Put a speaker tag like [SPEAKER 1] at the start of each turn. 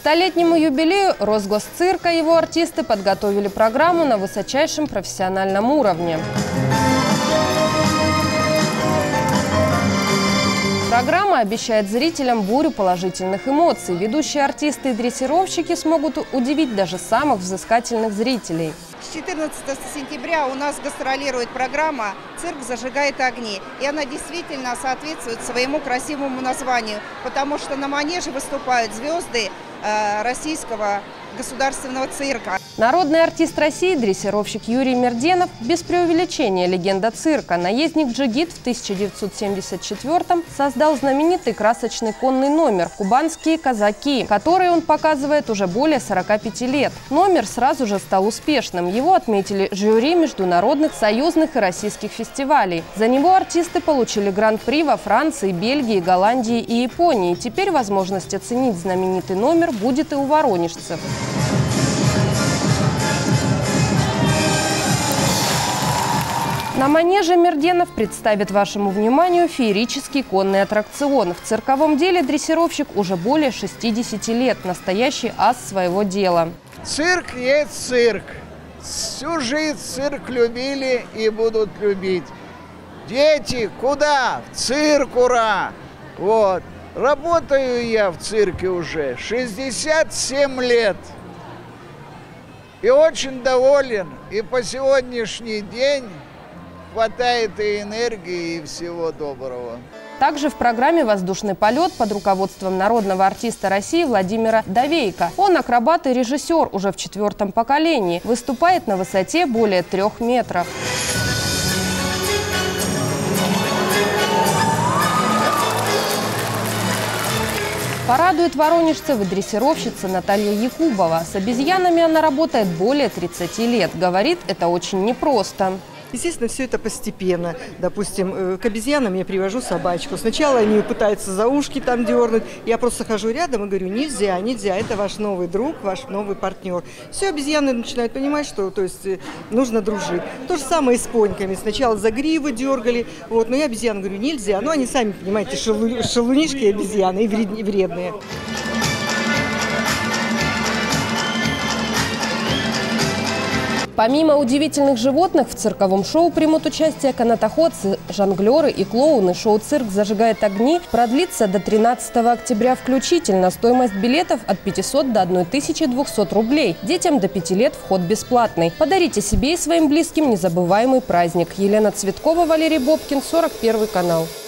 [SPEAKER 1] столетнему юбилею Росгосцирка его артисты подготовили программу на высочайшем профессиональном уровне. Программа обещает зрителям бурю положительных эмоций. Ведущие артисты и дрессировщики смогут удивить даже самых взыскательных зрителей.
[SPEAKER 2] С 14 сентября у нас гастролирует программа «Цирк зажигает огни». И она действительно соответствует своему красивому названию, потому что на манеже выступают звезды российского государственного цирка.
[SPEAKER 1] Народный артист России, дрессировщик Юрий Мерденов, без преувеличения легенда цирка. Наездник джигит в 1974-м создал знаменитый красочный конный номер «Кубанские казаки», который он показывает уже более 45 лет. Номер сразу же стал успешным. Его отметили жюри международных, союзных и российских фестивалей. За него артисты получили гран-при во Франции, Бельгии, Голландии и Японии. Теперь возможность оценить знаменитый номер будет и у воронежцев. На манеже Мерденов представит вашему вниманию феерический конный аттракцион. В цирковом деле дрессировщик уже более 60 лет, настоящий ас своего дела.
[SPEAKER 3] Цирк есть цирк. Всю жизнь цирк любили и будут любить. Дети, куда? В цирк, ура! Вот. Работаю я в цирке уже 67 лет. И очень доволен. И по сегодняшний день хватает и энергии, и всего доброго.
[SPEAKER 1] Также в программе «Воздушный полет» под руководством народного артиста России Владимира Довейко. Он акробат и режиссер уже в 4-м поколении. Выступает на высоте более 3 метров. Порадует воронежцев и дрессировщица Наталья Якубова. С обезьянами она работает более 30 лет. Говорит, это очень непросто.
[SPEAKER 4] Естественно, все это постепенно. Допустим, к обезьянам я привожу собачку. Сначала они пытаются за ушки там дернуть. Я просто хожу рядом и говорю: нельзя, нельзя, это ваш новый друг, ваш новый партнер. Все, обезьяны начинают понимать, что нужно дружить. То же самое и с поньками. Сначала за гривы дергали, но я обезьянам говорю: нельзя. Но они сами, понимаете, шалунишки обезьяны и вредные.
[SPEAKER 1] Помимо удивительных животных, в цирковом шоу примут участие канатоходцы, жонглеры и клоуны. Шоу «Цирк зажигает огни» продлится до 13 октября включительно. Стоимость билетов от 500 до 1200 рублей. Детям до 5 лет вход бесплатный. Подарите себе и своим близким незабываемый праздник. Елена Цветкова, Валерий Бобкин, 41 канал.